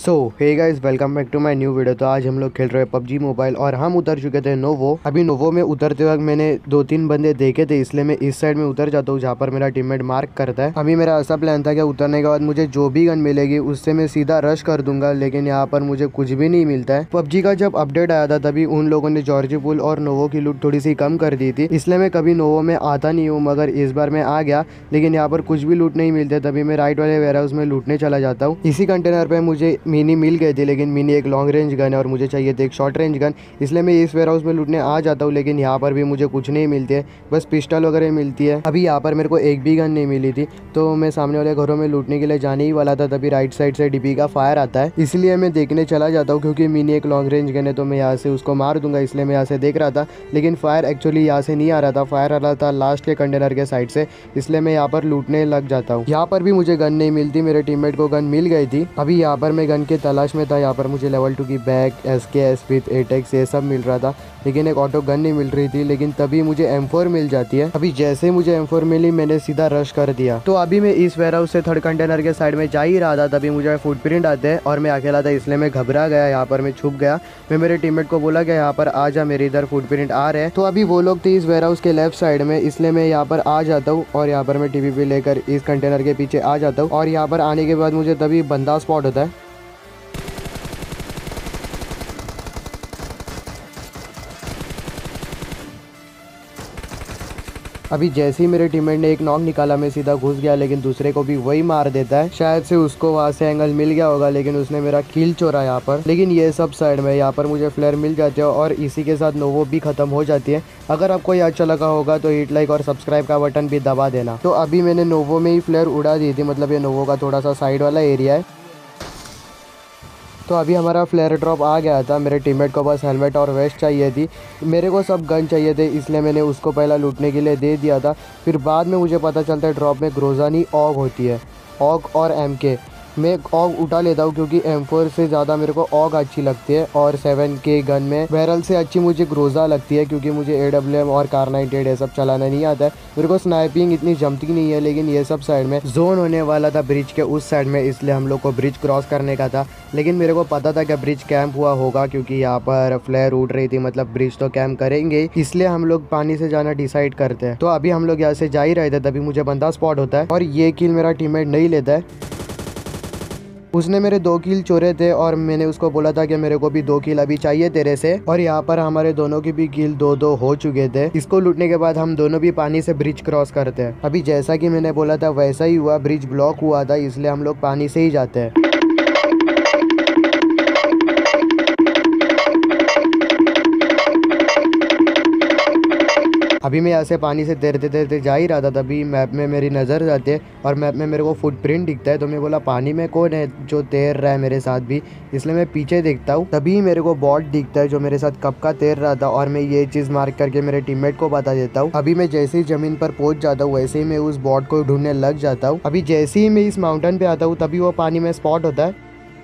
So hey guys, welcome back to my new video. तो आज हम लोग खेल रहे हैं पबजी मोबाइल और हम उतर चुके थे नोवो। अभी नोवो में उतरते वक्त मैंने 2-3 बंदे देखे थे, इसलिए मैं इस साइड में उतर जाता हूँ जहाँ पर मेरा टीममेट मार्क करता है। अभी मेरा ऐसा प्लान था कि उतरने के बाद मुझे जो भी गन मिलेगी उससे मैं सीधा रश कर दूंगा, लेकिन यहाँ पर मुझे कुछ भी नहीं मिलता है। पबजी का जब अपडेट आया था तभी उन लोगों ने जॉर्जी पुल और नोवो की लूट थोड़ी सी कम कर दी थी, इसलिए मैं कभी नोवो में आता नहीं हूँ, मगर इस बार मैं आ गया। लेकिन यहाँ पर कुछ भी लूट नहीं मिलते, तभी मैं राइट वाले वेयरहाउस में लूटने चला जाता हूँ। इसी कंटेनर पे मुझे मिनी मिल गए थे, लेकिन मिनी एक लॉन्ग रेंज गन है और मुझे चाहिए थे एक शॉर्ट रेंज गन, इसलिए मैं इस वेयर हाउस में लूटने आ जाता हूँ। लेकिन यहाँ पर भी मुझे कुछ नहीं मिलती है, बस पिस्टल वगैरह मिलती है। अभी यहाँ पर मेरे को एक भी गन नहीं मिली थी, तो मैं सामने वाले घरों में लूटने के लिए जाने ही वाला था, तभी राइट साइड से डीपी का फायर आता है, इसलिए मैं देखने चला जाता हूँ। क्योंकि मिनी एक लॉन्ग रेंज गन है तो मैं यहाँ से उसको मार दूंगा, इसलिए मैं यहाँ से देख रहा था। लेकिन फायर एक्चुअली यहाँ से नहीं आ रहा था, फायर आ रहा था लास्ट के कंटेनर के साइड से, इसलिए मैं यहाँ पर लूटने लग जाता हूँ। यहाँ पर भी मुझे गन नहीं मिलती, मेरे टीममेट को गन मिल गई थी। अभी यहाँ पर मैं गन के तलाश में था। यहाँ पर मुझे लेवल 2 की बैग, SKS विथ 8x ये सब मिल रहा था, लेकिन एक ऑटो गन नहीं मिल रही थी। लेकिन तभी मुझे M4 मिल जाती है। अभी जैसे ही मुझे M4 मिली, मैंने सीधा रश कर दिया। तो अभी मैं इस वेयरहाउस से थर्ड कंटेनर के साइड में जा ही रहा था, तभी मुझे फुटप्रिंट आते हैं और मैं अकेला था, इसलिए मैं घबरा गया। यहाँ पर मैं छुप गया। मैं मेरे टीममेट को बोला कि यहाँ पर आ जा, मेरे इधर फुटप्रिंट आ रहे हैं। तो अभी वो लोग थे इस वेयरहाउस के लेफ्ट साइड में, इसलिए मैं यहाँ पर आ जाता हूँ और यहाँ पर मैं TPP लेकर इस कंटेनर के पीछे आ जाता हूँ। और यहाँ पर आने के बाद मुझे तभी बंदा स्पॉट होता है। अभी जैसे ही मेरे टीममेट ने एक नॉक निकाला, मैं सीधा घुस गया, लेकिन दूसरे को भी वही मार देता है। शायद से उसको वहाँ से एंगल मिल गया होगा, लेकिन उसने मेरा किल चोरा यहाँ पर। लेकिन ये सब साइड में यहाँ पर मुझे फ्लेयर मिल जाते हैं और इसी के साथ नोवो भी खत्म हो जाती है। अगर आपको ये अच्छा लगा होगा तो हिट लाइक और सब्सक्राइब का बटन भी दबा देना। तो अभी मैंने नोवो में ही फ्लेयर उड़ा दी थी, मतलब ये नोवो का थोड़ा सा साइड वाला एरिया है। तो अभी हमारा फ्लेयर ड्रॉप आ गया था। मेरे टीममेट को बस हेलमेट और वेस्ट चाहिए थी, मेरे को सब गन चाहिए थे, इसलिए मैंने उसको पहला लूटने के लिए दे दिया था। फिर बाद में मुझे पता चलता है ड्रॉप में ग्रोजा नहीं ऑग होती है, ऑग और MK। मैं ऑग उठा लेता हूँ क्योंकि M4 से ज़्यादा मेरे को ऑग अच्छी लगती है, और 7K गन में बैरल से अच्छी मुझे ग्रोजा लगती है, क्योंकि मुझे AWM और कार 98 ये सब चलाना नहीं आता है। मेरे को स्नाइपिंग इतनी जमती नहीं है। लेकिन ये सब साइड में जोन होने वाला था ब्रिज के उस साइड में, इसलिए हम लोग को ब्रिज क्रॉस करने का था। लेकिन मेरे को पता था कि ब्रिज कैंप हुआ होगा, क्योंकि यहाँ पर फ्लेयर उड़ रही थी, मतलब ब्रिज तो कैंप करेंगे, इसलिए हम लोग पानी से जाना डिसाइड करते हैं। तो अभी हम लोग यहाँ से जा ही रहे थे, तभी मुझे बंदा स्पॉट होता है और ये किल मेरा टीममेट नहीं लेता है। उसने मेरे 2 किल चोरे थे और मैंने उसको बोला था कि मेरे को भी 2 किल अभी चाहिए तेरे से, और यहाँ पर हमारे दोनों की भी किल 2-2 हो चुके थे। इसको लूटने के बाद हम दोनों भी पानी से ब्रिज क्रॉस करते हैं। अभी जैसा कि मैंने बोला था वैसा ही हुआ, ब्रिज ब्लॉक हुआ था, इसलिए हम लोग पानी से ही जाते हैं। अभी मैं यहाँ से पानी से तैरते तैरते जा ही रहा था, तभी मैप में मेरी नज़र जाती है और मैप में मेरे को फुटप्रिंट दिखता है। तो मैं बोला पानी में कौन है जो तैर रहा है मेरे साथ भी, इसलिए मैं पीछे देखता हूँ। तभी मेरे को बॉट दिखता है जो मेरे साथ कब का तैर रहा था, और मैं ये चीज़ मार्क करके मेरे टीममेट को बता देता हूँ। अभी मैं जैसे ही ज़मीन पर पहुँच जाता हूँ, वैसे ही मैं उस बॉट को ढूंढने लग जाता हूँ। अभी जैसे ही मैं इस माउंटेन पे आता हूँ, तभी वो पानी में स्पॉट होता है।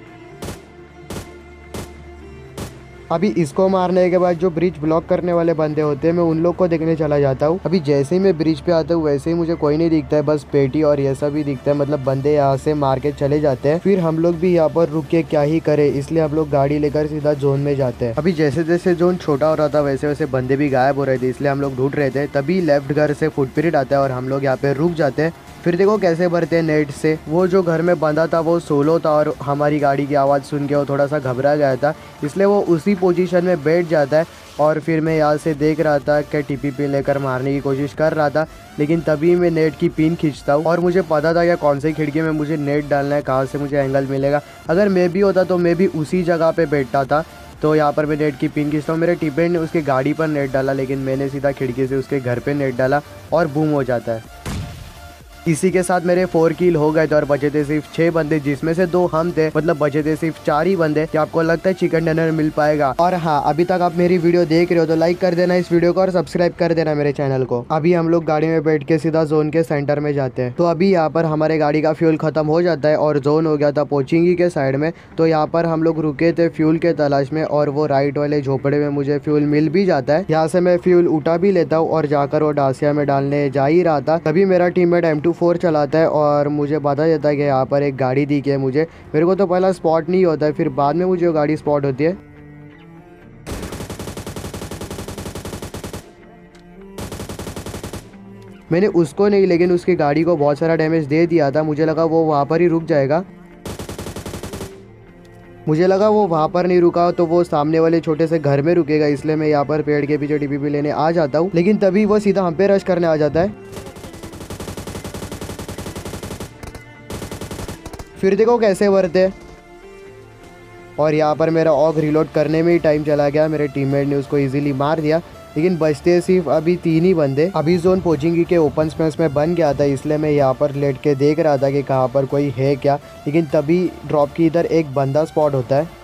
अभी इसको मारने के बाद जो ब्रिज ब्लॉक करने वाले बंदे होते हैं, मैं उन लोग को देखने चला जाता हूँ। अभी जैसे ही मैं ब्रिज पे आता हूँ, वैसे ही मुझे कोई नहीं दिखता है, बस पेटी और ये सब ही दिखता है, मतलब बंदे यहाँ से मार के चले जाते हैं। फिर हम लोग भी यहाँ पर रुक के क्या ही करे, इसलिए हम लोग गाड़ी लेकर सीधा जोन में जाते हैं। अभी जैसे जैसे जोन छोटा हो रहा था, वैसे वैसे बंदे भी गायब हो रहे थे, इसलिए हम लोग ढूंढ रहे थे। तभी लेफ्ट घर से फुटप्रिंट आता है और हम लोग यहाँ पे रुक जाते हैं। फिर देखो कैसे भरते हैं नेट से। वो जो घर में बंधा था वो सोलो था, और हमारी गाड़ी की आवाज़ सुन के वो थोड़ा सा घबरा गया था, इसलिए वो उसी पोजीशन में बैठ जाता है। और फिर मैं यहाँ से देख रहा था कि TPP लेकर मारने की कोशिश कर रहा था, लेकिन तभी मैं नेट की पिन खींचता हूँ और मुझे पता था कि कौन सी खिड़की में मुझे नेट डालना है, कहाँ से मुझे एंगल मिलेगा। अगर मैं भी होता तो मैं भी उसी जगह पे बैठता था। तो यहाँ पर मैं नेट की पिन खींचता हूँ। मेरे टीममेट ने उसकी गाड़ी पर नेट डाला, लेकिन मैंने सीधा खिड़की से उसके घर पे नेट डाला और बूम हो जाता है। इसी के साथ मेरे 4 किल हो गए थे और बचे थे सिर्फ 6 बंदे, जिसमें से 2 हम थे, मतलब बचे थे सिर्फ 4 ही बंदे। क्या आपको लगता है चिकन डिनर मिल पाएगा? और हाँ, अभी तक आप मेरी वीडियो देख रहे हो तो लाइक कर देना इस वीडियो को और सब्सक्राइब कर देना मेरे चैनल को। अभी हम लोग गाड़ी में बैठ के सीधा जोन के सेंटर में जाते हैं। तो अभी यहाँ पर हमारे गाड़ी का फ्यूल खत्म हो जाता है और जोन हो गया था पोचिंगी के साइड में। तो यहाँ पर हम लोग रुके थे फ्यूल के तलाश में, और वो राइट वाले झोपड़े में मुझे फ्यूल मिल भी जाता है। यहाँ से मैं फ्यूल उठा भी लेता हूँ और जाकर वो डासिया में डालने जा ही रहा था, तभी मेरा टीममेट M2 4 चलाता है और मुझे पता चलता है कि यहाँ पर एक गाड़ी दिखी है मुझे। मेरे को तो पहला स्पॉट नहीं होता है, फिर बाद में मुझे वो गाड़ी स्पॉट होती है। मैंने उसको नहीं लेकिन उसकी गाड़ी को बहुत सारा डैमेज दे दिया था। मुझे लगा वो वहाँ पर ही रुक जाएगा, मुझे लगा वो वहाँ पर नहीं रुका तो वो सामने वाले छोटे से घर में रुकेगा, इसलिए मैं यहाँ पर पेड़ के पीछे टीपीपी लेने आ जाता हूँ। लेकिन तभी वो सीधा हम पे रश करने आ जाता है। फिर देखो कैसे वर्ते, और यहाँ पर मेरा ऑग रिलोड करने में ही टाइम चला गया। मेरे टीममेट ने उसको इजीली मार दिया, लेकिन बचते सिर्फ अभी 3 ही बंदे। अभी जोन पोचिंगी के ओपन स्पेस में बन गया था, इसलिए मैं यहाँ पर लेट के देख रहा था कि कहाँ पर कोई है क्या। लेकिन तभी ड्रॉप की इधर एक बंदा स्पॉट होता है।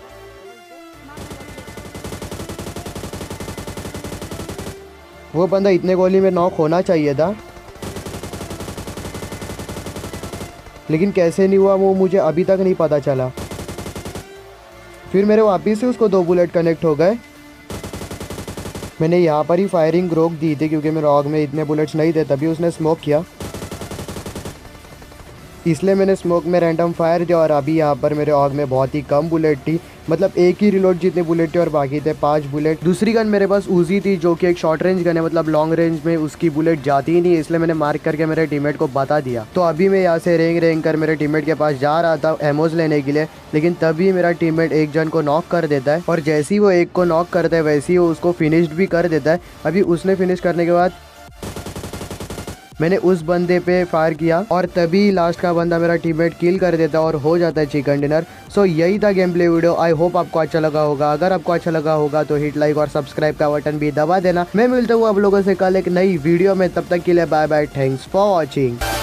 वो बंदा इतने गोली में नॉक होना चाहिए था, लेकिन कैसे नहीं हुआ वो मुझे अभी तक नहीं पता चला। फिर मेरे वापिस से उसको 2 बुलेट कनेक्ट हो गए। मैंने यहाँ पर ही फायरिंग रोक दी थी क्योंकि मेरे ऑग में इतने बुलेट्स नहीं थे, तभी उसने स्मोक किया, इसलिए मैंने स्मोक में रैंडम फायर दिया। और अभी यहाँ पर मेरे ऑग में बहुत ही कम बुलेट थी, मतलब एक ही रिलोड जितने बुलेट थे और बाकी थे 5 बुलेट। दूसरी गन मेरे पास उजी थी जो कि एक शॉर्ट रेंज गन है, मतलब लॉन्ग रेंज में उसकी बुलेट जाती ही नहीं है, इसलिए मैंने मार्क करके मेरे टीममेट को बता दिया। तो अभी मैं यहाँ से रेंग कर मेरे टीममेट के पास जा रहा था एमोज लेने के लिए, लेकिन तभी मेरा टीममेट एक जन को नॉक कर देता है, और जैसे ही वो एक को नॉक करता है वैसे ही वो उसको फिनिश्ड भी कर देता है। अभी उसने फिनिश करने के बाद मैंने उस बंदे पे फायर किया और तभी लास्ट का बंदा मेरा टीममेट किल कर देता है और हो जाता है चिकन डिनर। सो यही था game play video. I hope आपको अच्छा लगा होगा। अगर आपको अच्छा लगा होगा तो हिट लाइक और सब्सक्राइब का बटन भी दबा देना। मैं मिलता हूँ आप लोगों से कल एक नई वीडियो में, तब तक के लिए bye bye, thanks for watching.